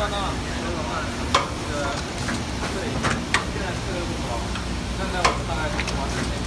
看到了，这个对，现在这个不高，现在我们大概就是完成。